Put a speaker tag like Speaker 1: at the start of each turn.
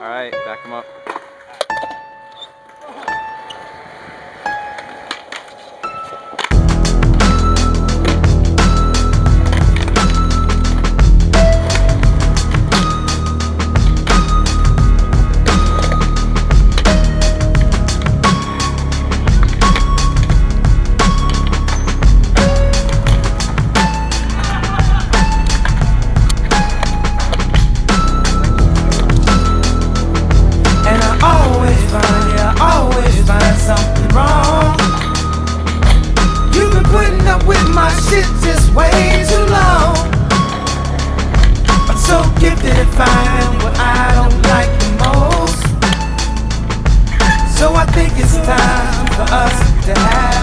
Speaker 1: Alright, back him up.
Speaker 2: Something wrong. You've been putting up with my shit just way too long. I'm so gifted at finding what I don't like the most. So I think it's time for us to have